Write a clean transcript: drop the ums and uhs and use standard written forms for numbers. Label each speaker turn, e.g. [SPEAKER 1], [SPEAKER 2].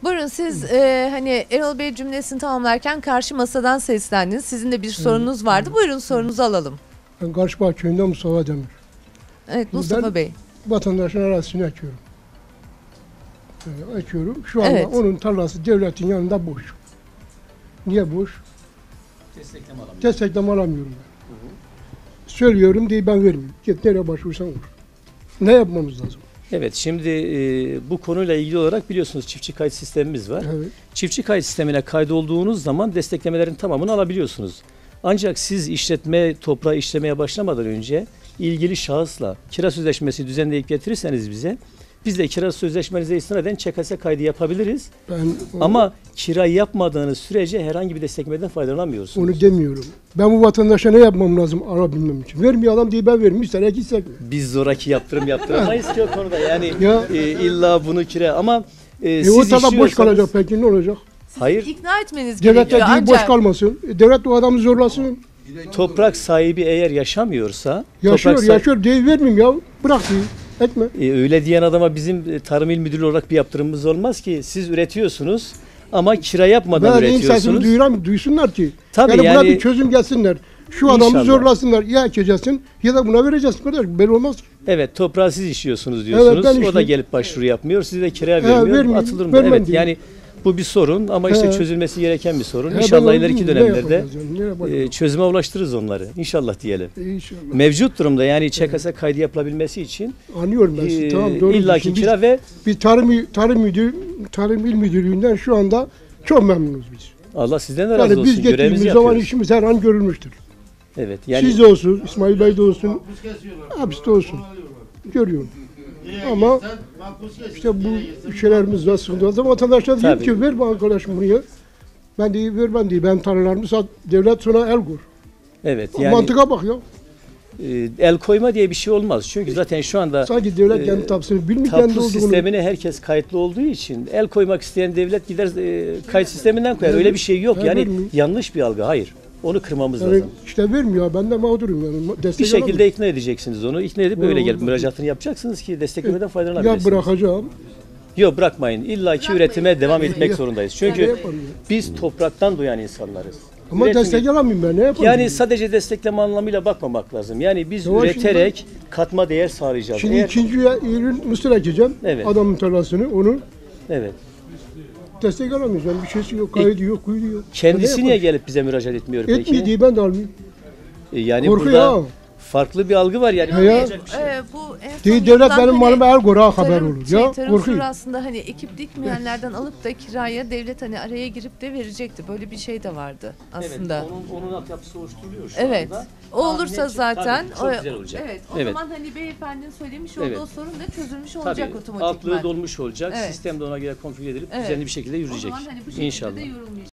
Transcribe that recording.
[SPEAKER 1] Buyurun siz hani Erol Bey cümlesini tamamlarken karşı masadan seslendiniz. Sizin de bir sorunuz vardı. Buyurun sorunuzu alalım.
[SPEAKER 2] Ben Karşıbağ köyünden Mustafa Demir.
[SPEAKER 1] Evet Mustafa
[SPEAKER 2] Ben
[SPEAKER 1] Bey.
[SPEAKER 2] vatandaşın arazisini açıyorum. Açıyorum. Şu anda
[SPEAKER 1] Evet.
[SPEAKER 2] onun tarlası devletin yanında boş. Niye boş? Destekleme alamıyorum ben. Söylüyorum diye ben vermiyorum. Git nereye başvursan vur. Ne yapmamız lazım?
[SPEAKER 3] Evet, şimdi bu konuyla ilgili olarak biliyorsunuz çiftçi kayıt sistemimiz var.
[SPEAKER 2] Evet.
[SPEAKER 3] Çiftçi kayıt sistemine kaydolduğunuz zaman desteklemelerin tamamını alabiliyorsunuz. Ancak siz toprağı işlemeye başlamadan önce ilgili şahısla kira sözleşmesi düzenleyip getirirseniz bize, biz de kira sözleşmenize istinaden ÇKS kaydı yapabiliriz. Ama kirayı yapmadığınız sürece herhangi bir desteklemeden faydalanamıyorsunuz.
[SPEAKER 2] Onu demiyorum. Ben bu vatandaşa ne yapmam lazım alabilmem için? Vermiyor adam diye ben veririm. İster gitsek mi?
[SPEAKER 3] Biz zoraki yaptırım yaptıramayız ki o konuda. Yani
[SPEAKER 2] Ya.
[SPEAKER 3] illa bunu kira ama siz
[SPEAKER 2] O tarla boş
[SPEAKER 3] işliyorsanız-
[SPEAKER 2] kalacak peki ne olacak?
[SPEAKER 3] Hayır.
[SPEAKER 1] İkna etmeniz
[SPEAKER 2] Devlet
[SPEAKER 1] gerekiyor
[SPEAKER 2] de değil boş
[SPEAKER 1] ancak.
[SPEAKER 2] kalmasın. Devlet o adamı zorlasın.
[SPEAKER 3] Toprak sahibi eğer yaşamıyorsa,
[SPEAKER 2] Yaşıyor diye vermeyeyim ya. Bırak diye. Etme.
[SPEAKER 3] Öyle diyen adama bizim Tarım İl Müdürlüğü olarak bir yaptırımımız olmaz ki. Siz üretiyorsunuz ama kira yapmadan
[SPEAKER 2] Ben sesini
[SPEAKER 3] üretiyorsunuz.
[SPEAKER 2] duysunlar ki.
[SPEAKER 3] Tabii
[SPEAKER 2] Buna
[SPEAKER 3] yani
[SPEAKER 2] bir çözüm gelsinler. Şu adamı
[SPEAKER 3] İnşallah.
[SPEAKER 2] zorlasınlar. Ya ekeceksin ya da buna vereceksin. Kardeş belli olmaz ki.
[SPEAKER 3] evet, toprağı siz işliyorsunuz diyorsunuz.
[SPEAKER 2] ben
[SPEAKER 3] O da
[SPEAKER 2] işliyorum.
[SPEAKER 3] gelip başvuru yapmıyor. Size de kiraya vermiyor.
[SPEAKER 2] vermeyeyim,
[SPEAKER 3] Atılır mı?
[SPEAKER 2] vermem
[SPEAKER 3] Evet
[SPEAKER 2] diyor.
[SPEAKER 3] yani bu bir sorun ama işte
[SPEAKER 2] He.
[SPEAKER 3] çözülmesi gereken bir sorun.
[SPEAKER 2] Ya
[SPEAKER 3] İnşallah
[SPEAKER 2] ben
[SPEAKER 3] ileriki
[SPEAKER 2] ne
[SPEAKER 3] dönemlerde
[SPEAKER 2] yapacağız yani? Nereye bakacağız?
[SPEAKER 3] çözüme ulaştırırız onları. İnşallah diyelim.
[SPEAKER 2] İnşallah.
[SPEAKER 3] Mevcut durumda yani ÇKS kaydı yapılabilmesi için
[SPEAKER 2] Anlıyorum ben sizi. Tamam doğru.
[SPEAKER 3] illaki
[SPEAKER 2] Şimdi
[SPEAKER 3] kira ve
[SPEAKER 2] biz Tarım İl Müdürlüğü'nden şu anda çok memnunuz biz.
[SPEAKER 3] Allah sizden de razı
[SPEAKER 2] Yani
[SPEAKER 3] olsun.
[SPEAKER 2] biz
[SPEAKER 3] Görevimizi
[SPEAKER 2] gittiğimiz zaman
[SPEAKER 3] yapıyoruz.
[SPEAKER 2] işimiz her an görülmüştür.
[SPEAKER 3] Evet yani
[SPEAKER 2] Siz de olsun, İsmail Bey de olsun, hepsi de olsun. Görüyorum. Ama işte bu şeylerimiz var, sıkıntı var. Vatandaşlar diyor
[SPEAKER 3] Tabii.
[SPEAKER 2] ki ver bana arkadaşım buraya. Ben de ver ben de ben tarlalarımı sat, devlet sonra el koy.
[SPEAKER 3] evet yani
[SPEAKER 2] Mantığa bak ya.
[SPEAKER 3] el koyma diye bir şey olmaz. Çünkü zaten şu anda
[SPEAKER 2] Sanki devlet kendi tapsını bilmiyor kendi
[SPEAKER 3] tapu
[SPEAKER 2] olduğunu.
[SPEAKER 3] sistemine herkes kayıtlı olduğu için el koymak isteyen devlet gider kayıt sisteminden koyar. Öyle bir şey yok.
[SPEAKER 2] Evet,
[SPEAKER 3] Yani
[SPEAKER 2] vermiyor.
[SPEAKER 3] yanlış bir algı. Hayır. Onu kırmamız
[SPEAKER 2] Yani
[SPEAKER 3] lazım.
[SPEAKER 2] işte vermiyor. Ben de mağdurum yani.
[SPEAKER 3] Bir
[SPEAKER 2] Destek
[SPEAKER 3] şekilde
[SPEAKER 2] alamıyorum.
[SPEAKER 3] ikna edeceksiniz onu. İkna edip öyle gelip müracaatını yapacaksınız ki desteklemeden
[SPEAKER 2] Ya
[SPEAKER 3] faydalanabilirsiniz.
[SPEAKER 2] bırakacağım.
[SPEAKER 3] Yok bırakmayın. İlla ki üretime devam etmek
[SPEAKER 2] Ya.
[SPEAKER 3] zorundayız.
[SPEAKER 2] Ne
[SPEAKER 3] Çünkü
[SPEAKER 2] yapalım ya?
[SPEAKER 3] biz topraktan duyan insanlarız.
[SPEAKER 2] Ama
[SPEAKER 3] Üretim-
[SPEAKER 2] destek alamıyorum ben. Ne yapalım?
[SPEAKER 3] Yani sadece destekleme anlamıyla bakmamak lazım. Yani biz
[SPEAKER 2] Ya şimdi
[SPEAKER 3] üreterek katma değer sağlayacağız.
[SPEAKER 2] Şimdi
[SPEAKER 3] Eğer-
[SPEAKER 2] ikinci ürün mısır ekeceğim.
[SPEAKER 3] Evet.
[SPEAKER 2] Adamın tarlasını onu
[SPEAKER 3] evet.
[SPEAKER 2] destek alamıyoruz. Yani bir şeysi yok, kaydı yok, kuydu yok.
[SPEAKER 3] Kendisi
[SPEAKER 2] Ne
[SPEAKER 3] niye
[SPEAKER 2] yapalım?
[SPEAKER 3] gelip bize müracaat etmiyor peki?
[SPEAKER 2] Etmiyor diye ben de almayayım.
[SPEAKER 3] Yani
[SPEAKER 2] Korku
[SPEAKER 3] burada
[SPEAKER 2] ya.
[SPEAKER 3] farklı bir algı var yani.
[SPEAKER 2] Ya.
[SPEAKER 3] Olmayacak bir şey.
[SPEAKER 1] Bu en son
[SPEAKER 2] Değil devlet
[SPEAKER 1] yapılan
[SPEAKER 2] benim
[SPEAKER 1] hani
[SPEAKER 2] malıma el koyar haber
[SPEAKER 1] tarım-
[SPEAKER 2] olur. Ya
[SPEAKER 1] tarım
[SPEAKER 2] korkuyor.
[SPEAKER 1] aslında hani ekip dikmeyenlerden alıp da kiraya devlet hani araya girip de verecekti. Böyle bir şey de vardı aslında.
[SPEAKER 3] Evet, onun altyapısı oluşturuluyor şu
[SPEAKER 1] Evet.
[SPEAKER 3] anda.
[SPEAKER 1] O olursa
[SPEAKER 3] Tahmin
[SPEAKER 1] zaten
[SPEAKER 3] tabii, çok güzel olacak.
[SPEAKER 1] Evet. O
[SPEAKER 3] Evet.
[SPEAKER 1] zaman hani beyefendinin söylemiş olduğu
[SPEAKER 3] Evet.
[SPEAKER 1] o sorun da çözülmüş
[SPEAKER 3] Tabii,
[SPEAKER 1] olacak
[SPEAKER 3] altlığı
[SPEAKER 1] otomatikman.
[SPEAKER 3] dolmuş olacak.
[SPEAKER 1] Evet.
[SPEAKER 3] Sistem de ona göre konfigüre edilip
[SPEAKER 1] Evet.
[SPEAKER 3] düzenli bir şekilde
[SPEAKER 1] O
[SPEAKER 3] yürüyecek.
[SPEAKER 1] zaman hani bu şekilde
[SPEAKER 3] İnşallah.
[SPEAKER 1] de yorulmayacak.